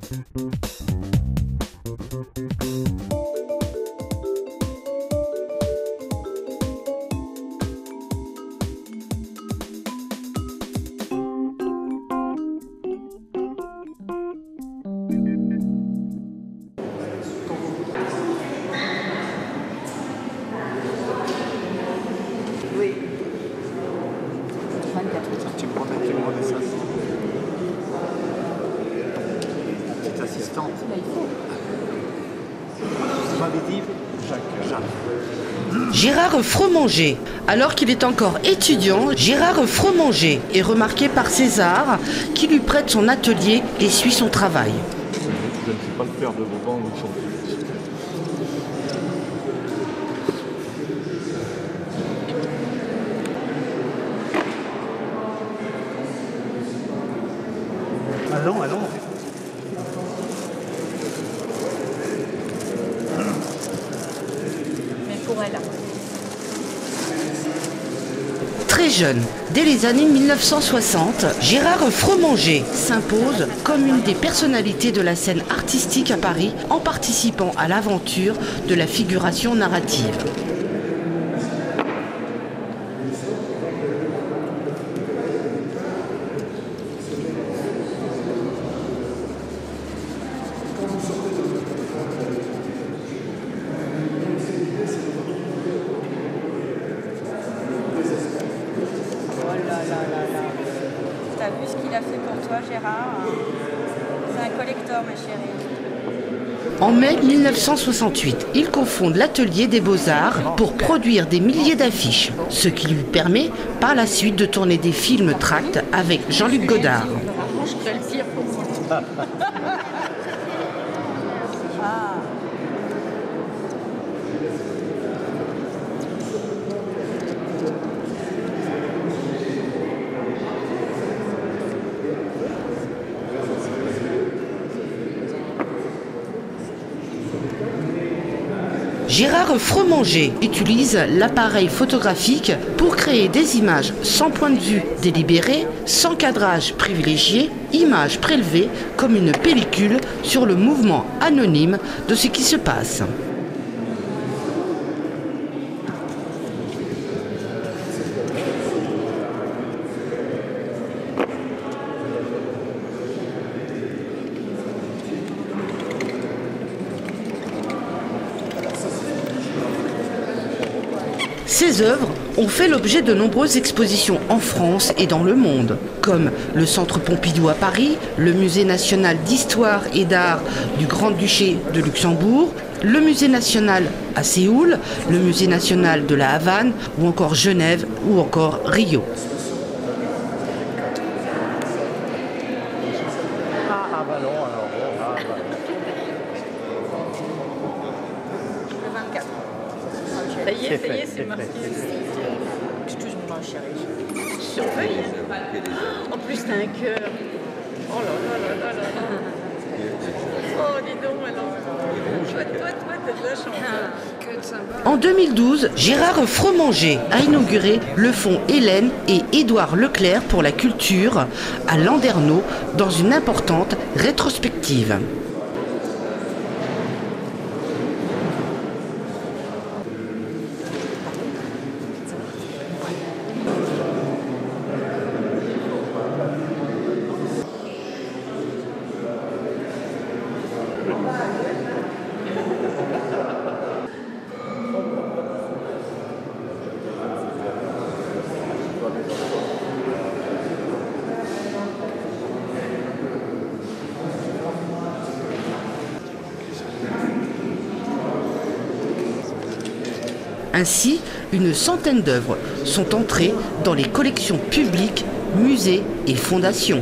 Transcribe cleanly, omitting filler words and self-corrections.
Oui. Tu me remets ça. Petite assistante. Vous m'avez dit Jacques. Gérard Fromanger. Alors qu'il est encore étudiant, Gérard Fromanger est remarqué par César qui lui prête son atelier et suit son travail. Je ne sais pas le faire de Vauban ou de Chantilly. Allons, allons. Mais pour elle. Très jeune, dès les années 1960, Gérard Fromanger s'impose comme une des personnalités de la scène artistique à Paris en participant à l'aventure de la figuration narrative. T'as vu ce qu'il a fait pour toi, Gérard? C'est un collector, ma chérie. En mai 1968, il cofonde l'Atelier des Beaux-Arts pour produire des milliers d'affiches, ce qui lui permet par la suite de tourner des films tracts avec Jean-Luc Godard. Je te le tire pour moi. Ah. Gérard Fromanger utilise l'appareil photographique pour créer des images sans point de vue délibéré, sans cadrage privilégié, images prélevées comme une pellicule sur le mouvement anonyme de ce qui se passe. Ces œuvres ont fait l'objet de nombreuses expositions en France et dans le monde, comme le Centre Pompidou à Paris, le Musée national d'histoire et d'art du Grand-Duché de Luxembourg, le Musée national à Séoul, le Musée national de la Havane, ou encore Genève, ou encore Rio. Ah, bah non, alors. Ah, bah. Le 24. Ça y est, C'est marqué. Je touche mon main, chérie. Je surveille. En plus, t'as un cœur. Oh là là là là là là. Oh, dis donc, alors. Toi, t'as de la chance. En 2012, Gérard Fromanger a inauguré le fonds Hélène et Édouard Leclerc pour la culture à Landerneau dans une importante rétrospective. Ainsi, une centaine d'œuvres sont entrées dans les collections publiques, musées et fondations.